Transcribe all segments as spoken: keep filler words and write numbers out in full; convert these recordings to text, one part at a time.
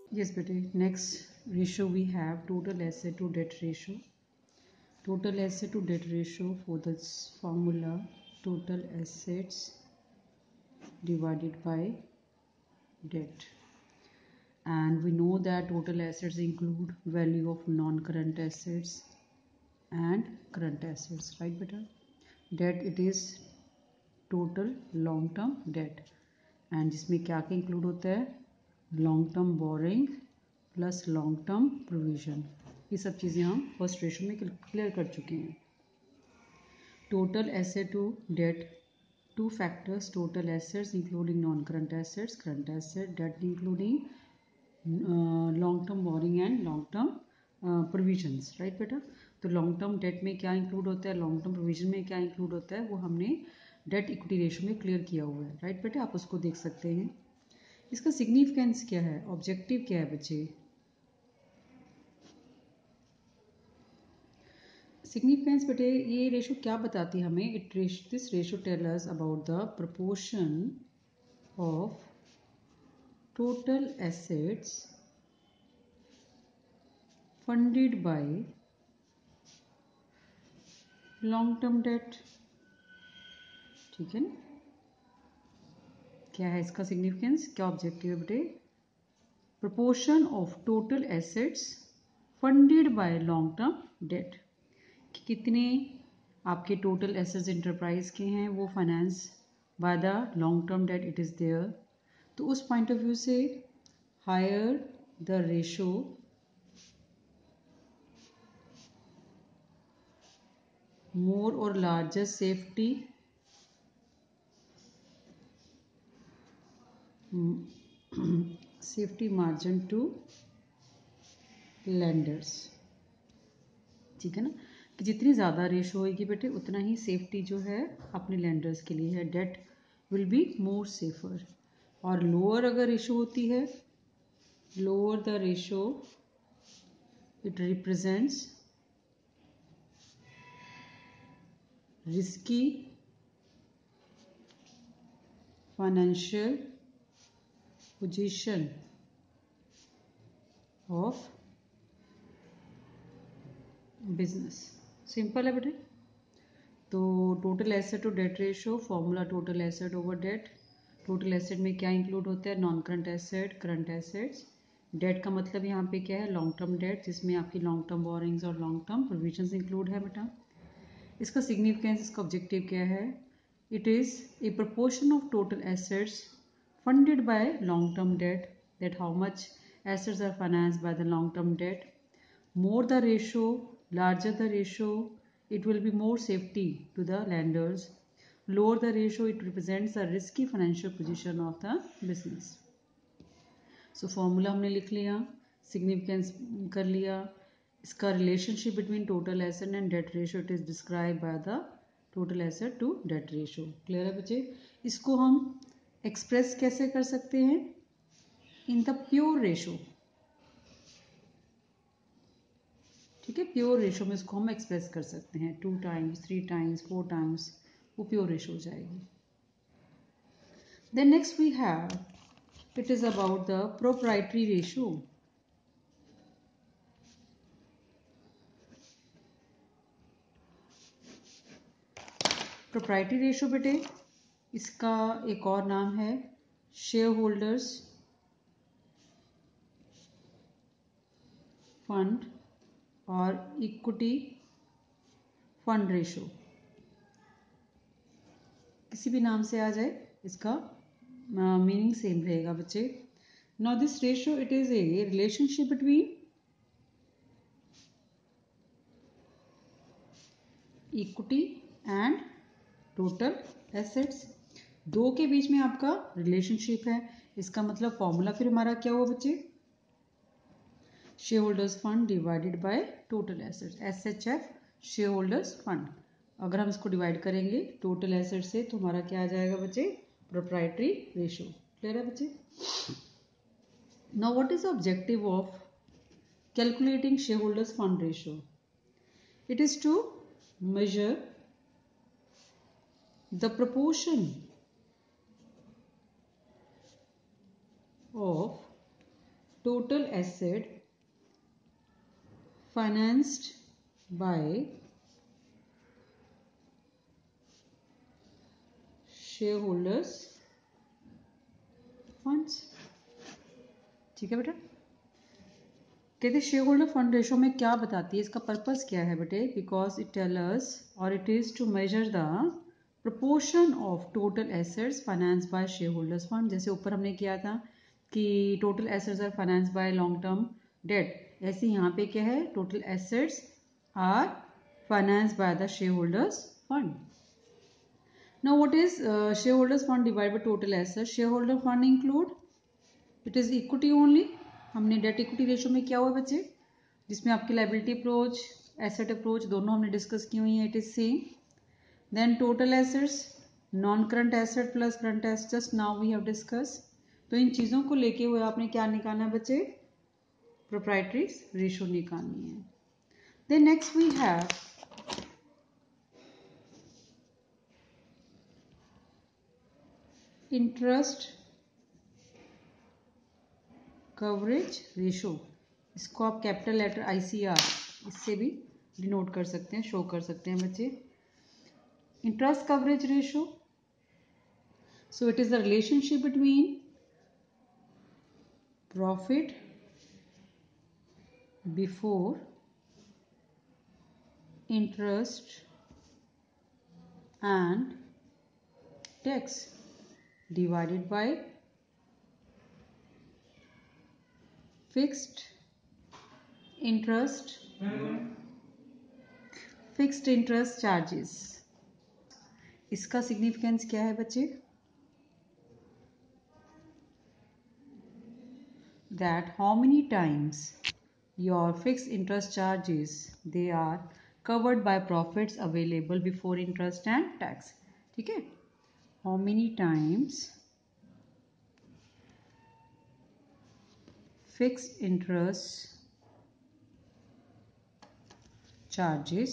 Yes, bete. Next ratio we have total asset to debt ratio. Total asset to debt ratio for this formula, total assets divided by debt. And we know that total assets include value of non-current assets and current assets, right beta? Debt, it is total long term debt, and जिसमें क्या क्या include होता है, long term borrowing plus long term provision. ये सब चीज़ें हम first ratio में क्लियर कर चुके हैं. Total asset to debt, two factors: total assets including non-current assets, current asset, debt including uh, long-term borrowing and long-term uh, provisions, right बेटा? तो लॉन्ग टर्म डेट में क्या इंक्लूड होता है, लॉन्ग टर्म प्रोविजन में क्या इंक्लूड होता है, वो हमने डेट इक्विटी रेशो में क्लियर किया हुआ है, राइट बेटा? आप उसको देख सकते हैं. इसका सिग्निफिकेंस क्या है, ऑब्जेक्टिव क्या है बच्चे? सिग्निफिकेंस बेटे, ये रेशो क्या बताती है हमें? It this ratio tell us about the proportion of total assets funded by long term debt. ठीक है ना? क्या है इसका सिग्निफिकेंस, क्या ऑब्जेक्टिव है बेटे? Proportion of total assets funded by long term debt. कितने आपके टोटल एसेट्स इंटरप्राइज के हैं, वो finance by the long term debt it is there. तो उस पॉइंट ऑफ व्यू से higher the ratio more or larger safety safety margin to lenders. ठीक है ना, कि जितनी ज़्यादा रेशो होगी बेटे उतना ही सेफ्टी जो है अपने लेंडर्स के लिए है. Debt will be more safer. और लोअर अगर रेशो होती है, lower the ratio it represents risky financial position of business. Simple है बेटे. तो total asset to debt ratio formula, total asset over debt. Total asset में क्या इंक्लूड होता है, non current asset, current assets. Debt का मतलब यहाँ पे क्या है, लॉन्ग टर्म डेट, जिसमें आपकी लॉन्ग टर्म बोरिंग्स और लॉन्ग टर्म प्रोविजंस इंक्लूड है बेटा. इसका सिग्निफिकेंस, इसका ऑब्जेक्टिव क्या है? It is a proportion of total assets funded by long term debt, that how much assets are financed by the long term debt. More the ratio, larger the ratio, it will be more safety to the lenders. Lower the ratio, it represents the risky financial position of the business. So formula हमने लिख लिया, significance कर लिया. इसका relationship between total asset and debt ratio it is described by the total asset to debt ratio. Clear है बच्चे? इसको हम एक्सप्रेस कैसे कर सकते हैं? In the pure ratio. ठीक है, प्योर रेशो में इसको हम एक्सप्रेस कर सकते हैं. Two times, three times, four times, वो प्योर रेशो हो जाएगी. Then next we have, it is about the proprietary ratio. Proprietary ratio बेटे, इसका एक और नाम है शेयर होल्डर्स फंड और इक्विटी फंड रेशो. किसी भी नाम से आ जाए, इसका मीनिंग सेम रहेगा बच्चे. Now this ratio it is a relationship between equity and total assets. दो के बीच में आपका रिलेशनशिप है. इसका मतलब फॉर्मूला फिर हमारा क्या हुआ बच्चे? Share holders fund divided by total assets, S H F share holders fund. अगर हम इसको डिवाइड करेंगे टोटल एसेट से तो हमारा क्या आ जाएगा बच्चे? Proprietary ratio. क्लियर है बच्चे? Now what is the objective of calculating share holders fund ratio? It is to measure the proportion of total asset financed by shareholders funds. ठीक है बेटा, कहते शेयर होल्डर फंड रेशो में क्या बताती है, इसका पर्पस क्या है बेटे, बिकॉज इट टेल अस और it is to measure the proportion of total assets financed by shareholders fund. जैसे ऊपर हमने किया था कि total assets are financed by long term debt, ऐसे यहाँ पे क्या है, total assets are financed by the shareholders fund. Now what is uh, shareholders fund divided by total assets? Shareholder fund include, it is equity only. हमने debt equity ratio में क्या हुआ बच्चे, जिसमें आपकी लाइबिलिटी अप्रोच एसेट अप्रोच दोनों हमने discuss की हुई है, it is same. Then total assets, non current asset plus current asset, just now we have discuss. तो इन चीज़ों को लेके हुए आपने क्या निकालना है बच्चे, प्रोप्राइटरी रेशो निकालनी है. Then next we have interest coverage ratio. इसको आप capital letter I C R इससे भी डिनोट कर सकते हैं, शो कर सकते हैं बच्चे. Interest coverage ratio, so it is the relationship between profit before interest and tax divided by fixed interest fixed interest charges. इसका सिग्निफिकेंस क्या है बच्चे, that how many times your fixed interest charges they are covered by profits available before interest and tax. ठीक है, how many times fixed interest charges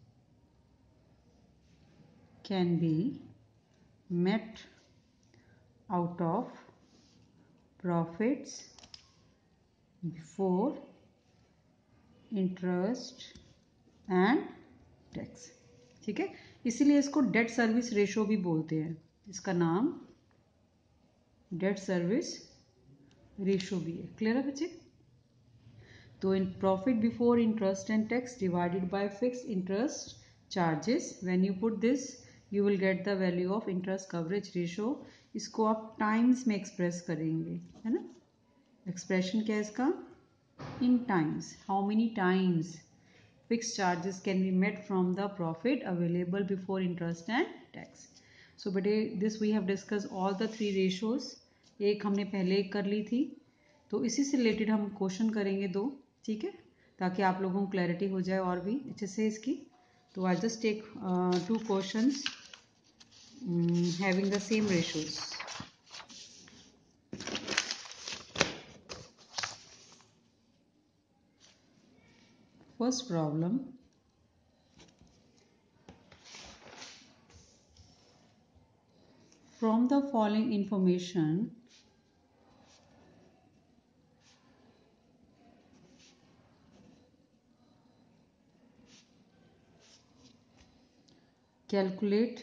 can be met out of profits before interest and tax. ठीक है, इसीलिए इसको debt service ratio भी बोलते हैं, इसका नाम डेट सर्विस रेशो भी है. क्लियर है बच्चे. तो in profit before interest and tax divided by fixed interest charges, when you put this you will get the value of interest coverage ratio. इसको आप टाइम्स में एक्सप्रेस करेंगे, है ना. एक्सप्रेशन क्या है इसका, in times, how many times fixed charges can be met from the profit available before interest and tax. So बेटे this we have discuss all the three ratios. एक हमने पहले एक कर ली थी, तो इसी से रिलेटेड हम क्वेश्चन करेंगे दो. ठीक है, ताकि आप लोगों को क्लैरिटी हो जाए और भी अच्छे से इसकी. तो I just take two questions having the same ratios. First problem, from the following information calculate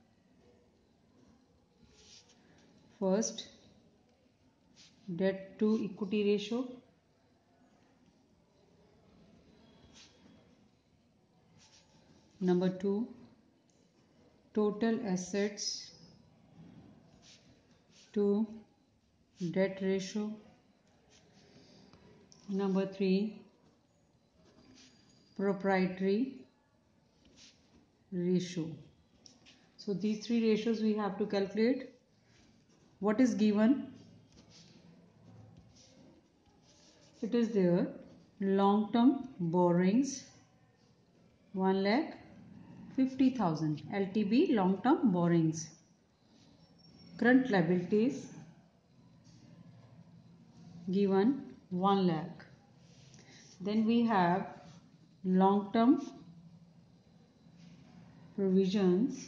first debt to equity ratio, number two total assets to debt ratio, number three proprietary ratio. So these three ratios we have to calculate. What is given, it is there long term borrowings one lakh fifty thousand, L T B long term borrowings. Current liabilities given one lakh. Then we have long term provisions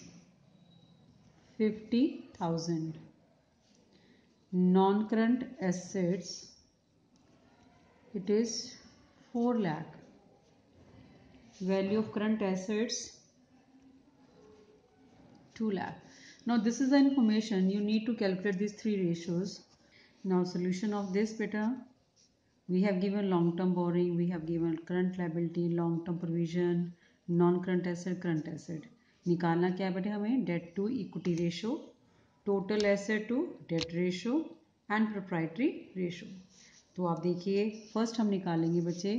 fifty thousand, non current assets it is four lakh. Value of current assets two lakh. Now this is the information you need to calculate these three ratios. Now solution of this beta, we have given long term borrowing, we have given current liability, long term provision, non current asset, current asset. निकालना क्या है बेटे हमें? Debt to equity ratio, total asset to debt ratio and proprietary ratio. तो आप देखिए first हम निकालेंगे बच्चे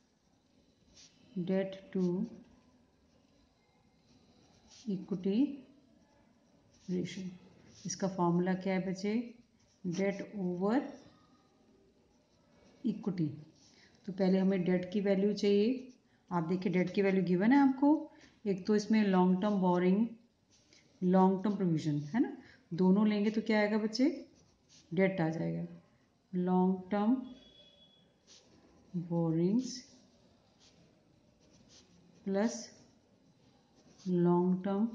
डेट टू इक्विटी रेशो. इसका फॉर्मूला क्या है बच्चे? Debt over equity. तो पहले हमें डेट की वैल्यू चाहिए. आप देखिए डेट की वैल्यू गिवन है आपको. एक तो इसमें long term borrowing, long term provision है ना, दोनों लेंगे तो क्या आएगा बच्चे? डेट आ जाएगा. Long term borrowings plus long term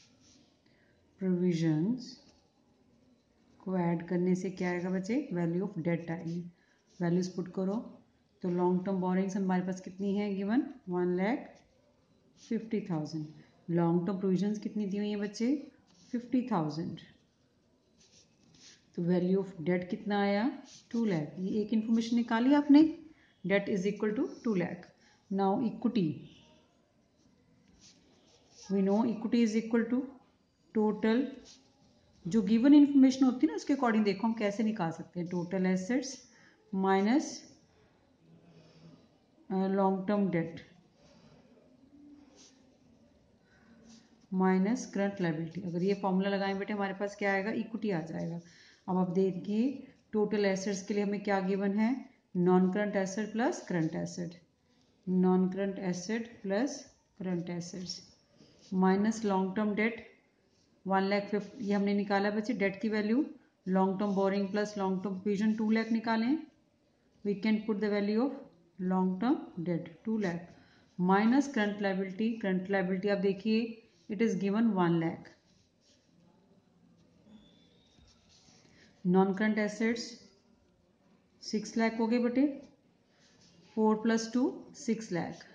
provisions को ऐड करने से क्या आएगा बच्चे? वैल्यू ऑफ डेट आएगी. वैल्यूज पुट करो तो लॉन्ग टर्म बोरिंग्स हमारे पास कितनी है given? One lakh fifty thousand. Long term provisions कितनी दी हुई है बच्चे? Fifty thousand. तो वैल्यू ऑफ डेट कितना आया? टू लैख. ये एक इन्फॉर्मेशन निकाली आपने. Debt is equal to two lakh. Now equity, we know equity is equal to total, जो गिवन इन्फॉर्मेशन होती है ना उसके अकॉर्डिंग देखो हम कैसे निकाल सकते हैं. Total assets minus long term debt minus current liability. अगर ये फॉर्मूला लगाएं बेटे हमारे पास क्या आएगा? इक्विटी आ जाएगा. अब आप देखिए टोटल एसेट्स के लिए हमें क्या गिवन है? Non current asset plus current asset, non current asset plus current assets minus long term debt one lakh fifty. ये हमने निकाला बच्चे डेट की value. Long term borrowing plus long term provision two lakh निकालें. We can put the value of long term debt two lakh minus current liability. Current liability आप देखिए it is given one lakh. Non current assets six lakh हो गए बेटे. Four plus two six lakh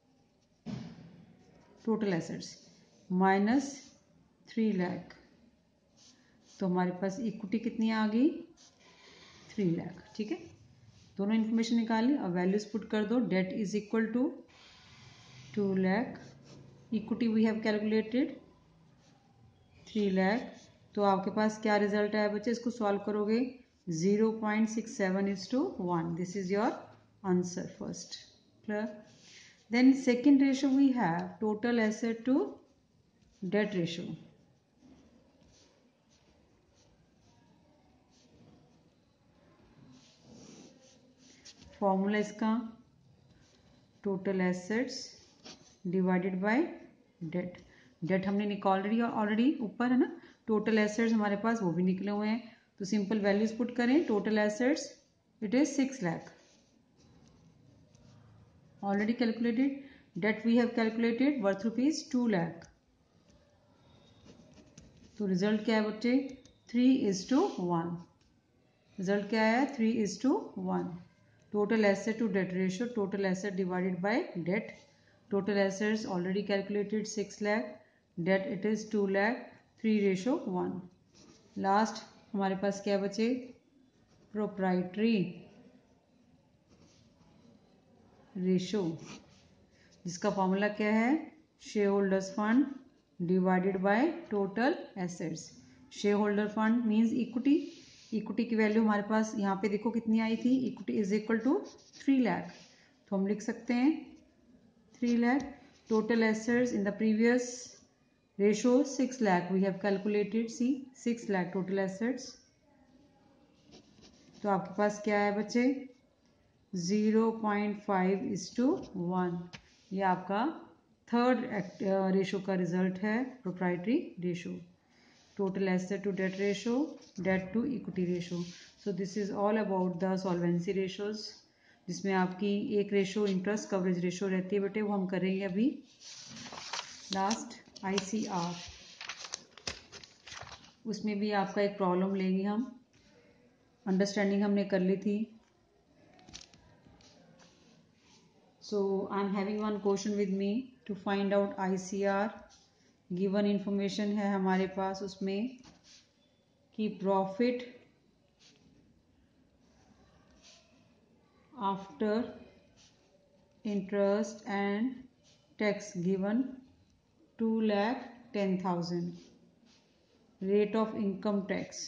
total assets minus three lakh. तो हमारे पास equity कितनी आ गई? थ्री लैख. ठीक है, दोनों इन्फॉर्मेशन निकाली. अब वैल्यूज पुट कर दो. Debt is equal to two lakh, equity we have calculated three lakh. तो आपके पास क्या रिजल्ट आया बच्चे? इसको सॉल्व करोगे zero point six seven is to one. This is your answer first. Clear? Then second ratio we have total asset to debt ratio. Formula इसका total assets divided by debt. Debt हमने निकाल रही है already ऊपर है ना. Total assets हमारे पास वो भी निकले हुए हैं. तो सिंपल वैल्यूज पुट करें. Total assets it is six lakh already calculated. Debt we have calculated worth rupees two lakh. तो रिजल्ट क्या है बच्चे? Three is to one. Result क्या है? Three is to one. Total asset to debt ratio, total asset divided by debt. Total assets already calculated six lakh, debt it is two lakh, three ratio one. Last हमारे पास क्या बचे? Proprietary ratio, जिसका formula क्या है? Share holders fund divided by total assets. Share holder fund means equity. Equity की value हमारे पास यहाँ पे देखो कितनी आई थी? Equity is equal to three lakh. तो हम लिख सकते हैं three lakh. Total assets in the previous ratio six lakh we have calculated. See six lakh total assets. तो आपके पास क्या है बच्चे? Zero point five is to one. ये आपका थर्ड रेशो का रिजल्ट है, proprietary ratio. Total asset to debt ratio, debt to equity ratio. So this is all about the solvency ratios, जिसमें आपकी एक रेशो इंटरेस्ट कवरेज रेशो रहती है बेटे, वो हम करेंगे अभी. लास्ट आई सी आर, उसमें भी आपका एक प्रॉब्लम लेंगे हम. अंडरस्टैंडिंग हमने कर ली थी. So I am having one question with me to find out I C R. Given information है हमारे पास उसमें कि profit after interest and tax given two lakh ten thousand rate of income tax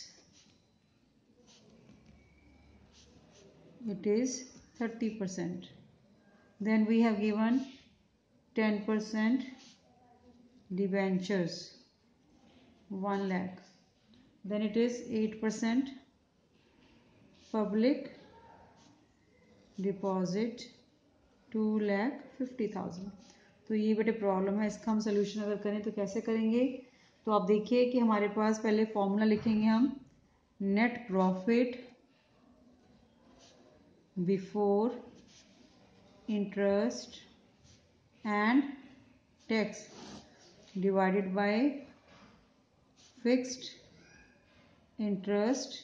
it is thirty percent. Then we have given ten percent debentures one lakh. Then it is eight percent public deposit two lakh fifty thousand. तो ये बेटे problem है, इसका हम solution अगर करें तो कैसे करेंगे? तो आप देखिए कि हमारे पास पहले फॉर्मूला लिखेंगे हम net profit before interest and tax divided by fixed interest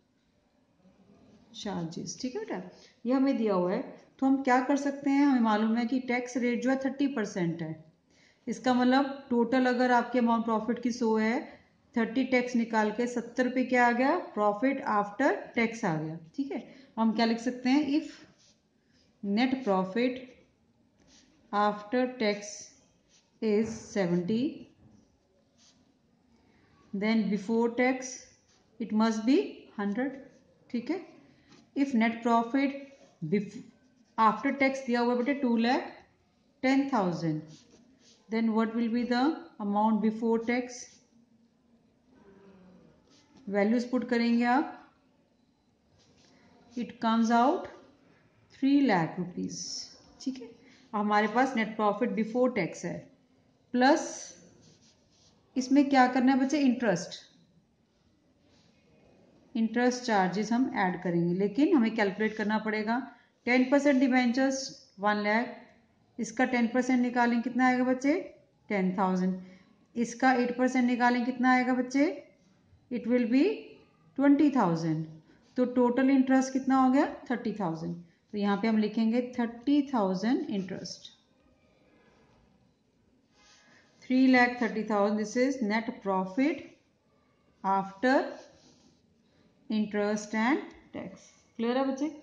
charges. ठीक है बेटा, ये हमें दिया हुआ है. तो हम क्या कर सकते हैं, हमें मालूम है कि टैक्स रेट जो है थर्टी परसेंट है. इसका मतलब टोटल अगर आपके अमाउंट प्रॉफिट की सौ है, थर्टी टैक्स निकाल के सत्तर पे क्या आ गया, प्रॉफिट आफ्टर टैक्स आ गया. ठीक है, हम क्या लिख सकते हैं, if net profit after tax is seventy, then before tax it must be hundred. ठीक है, if net profit after tax दिया हुआ बेटे two lakh ten thousand, then what will be the amount before tax, values put करेंगे आप, it comes out three lakh rupees. ठीक है, हमारे पास नेट प्रॉफिट बिफोर टैक्स है, प्लस इसमें क्या करना है बच्चे, इंटरेस्ट इंटरेस्ट चार्जेस हम ऐड करेंगे, लेकिन हमें कैलकुलेट करना पड़ेगा. Ten percent debentures one lakh, इसका टेन परसेंट निकालें कितना आएगा बच्चे, टेन थाउजेंड. इसका एट परसेंट निकालें कितना आएगा बच्चे, it will be twenty thousand. तो टोटल इंटरेस्ट कितना हो गया, थर्टी थाउजेंड. तो यहाँ पे हम लिखेंगे thirty thousand interest, three lakh thirty thousand. This is net profit after interest and tax. Clear है बच्चे,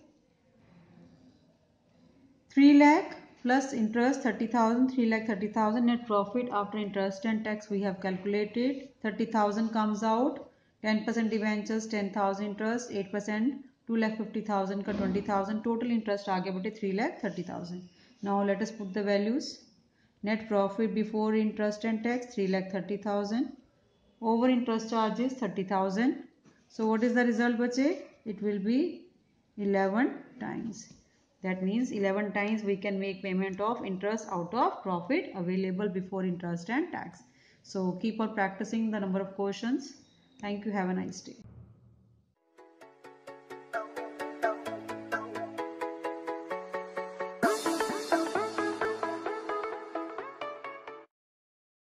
three lakh plus interest thirty thousand, three lakh thirty thousand, net profit after interest and tax we have calculated. thirty thousand comes out, ten percent debentures, ten thousand interest, eight percent two lakh fifty thousand का twenty thousand, total interest आ गया बेटे three lakh thirty thousand. Now let us put the values. Net profit before interest and tax three lakh thirty thousand, over interest charges thirty thousand. So what is the result बच्चे, it will be eleven times. That means eleven times we can make payment of interest out of profit available before interest and tax. So keep on practicing the number of questions. Thank you. Have a nice day.